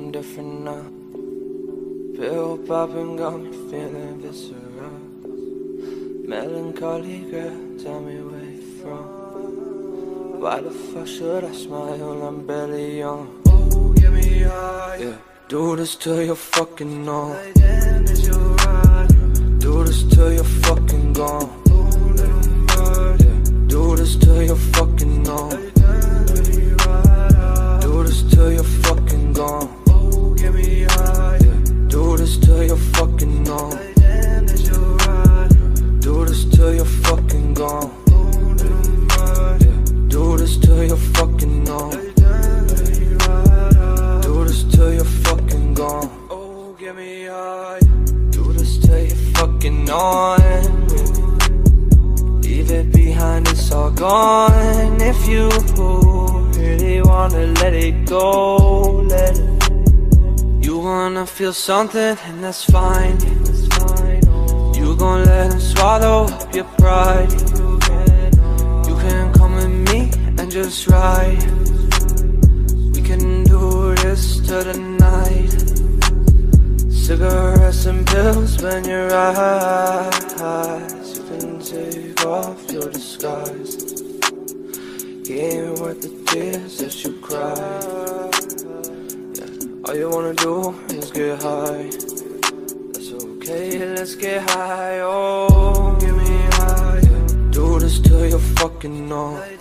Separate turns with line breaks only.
something different now. Pill popping got me feeling visceral. Melancholy girl, tell me where you from. Why the fuck should I smile? I'm barely young. Oh, get me high. Yeah, do this till you're fucking numb. Like damn, is you right? Do this till you're fucking gone. Yeah, do this till you're fucking numb. Do this till you're fucking gone. Oh, get me high. Yeah, do this till you're fucking numb. Like damn, is you right? Do this till you're fucking gone. Yeah, do this till you're fucking numb. Do this till you're fucking gone. Oh, get me high. Do this till you're fucking on. Leave it behind, it's all gone. If you really wanna let it go, let it. You wanna feel something, and that's fine. You gon' let him swallow up your pride. You can come with me and just ride. We can do this till the night. Cigarettes and pills when your eyes. You can take off your disguise. He ain't worth the tears that you cry. Yeah. All you wanna do is get high. That's okay, let's get high. Oh, get me high. Yeah. Do this till you're fucking numb.